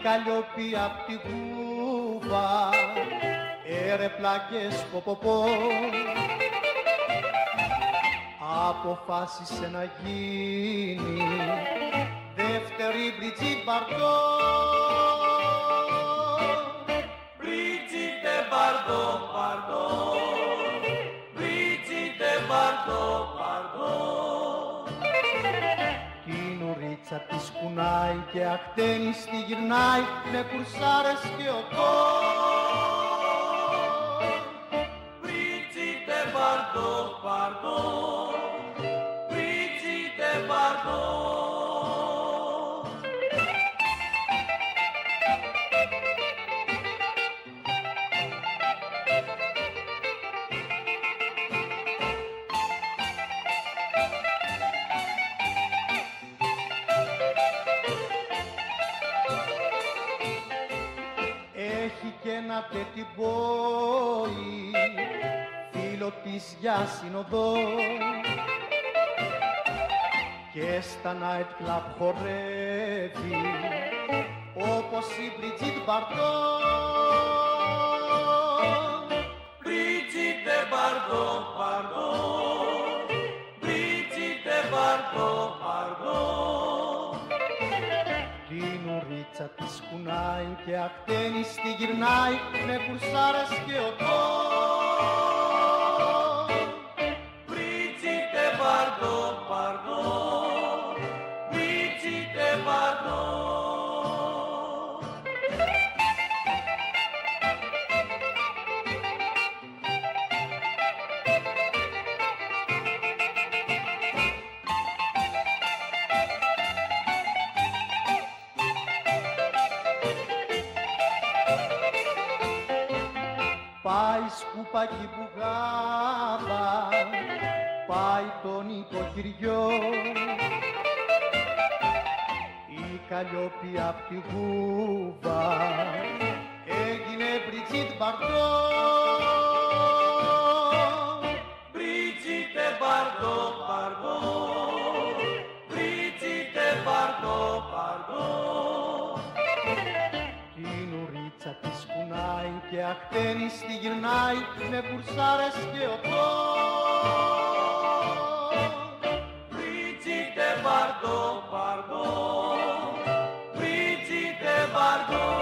Καλλιόπη απ' τη Κούβα, έρε πλάκες πω. Αποφάσισε να γίνει δεύτερη Μπριτζίτ Μπαρντό. Μπριτζίτε Μπαρντό, Μπαρντό, Μπριτζίτε Μπαρντό, Μπαρντό. Την ουρίτσα της κουνάει και ακτένης τη γυρνάει με κουρσάρες και οτό. Μπριτζίτε Μπαρντό, Μπαρντό, Μπριτζίτε Μπαρντό. Έχει και ένα πετιμπόι, φίλο της για συνοδό, και στα night club χορεύει όπως η Μπριτζίτ Μπαρντό. Μπριτζίτε Μπαρντό, Μπαρντό, Μπριτζίτε Μπαρντό, Μπαρντό. Την ουρίτσα της κουνάει και ακτένης τη γυρνάει με κουρσάρες και οτό. Μπριτζίτε Μπαρντό, Μπαρντό, Μπριτζίτε Μπαρντό. Πάει σκουπάκι μπουγάδα, πάει τον οικοκυριό, η Καλλιόπη απ' τη Γούβα έγινε Μπριτζίτ Μπαρντό. Μπριτζίτε Μπαρντό, Μπαρντό, Μπριτζίτε Μπαρντό, Μπαρντό. Την ουρίτσα της κουνάει και ακτένης τη γυρνάει με κουρσάρες και οτό. Μπριτζίτε Μπαρντό, Μπαρντό, Μπριτζίτε Μπαρντό.